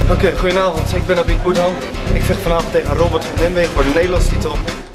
Oké, goedenavond. Ik ben Abid Boerdan. Ik vecht vanavond tegen Robert van Nimwegen voor de Nederlandse titel.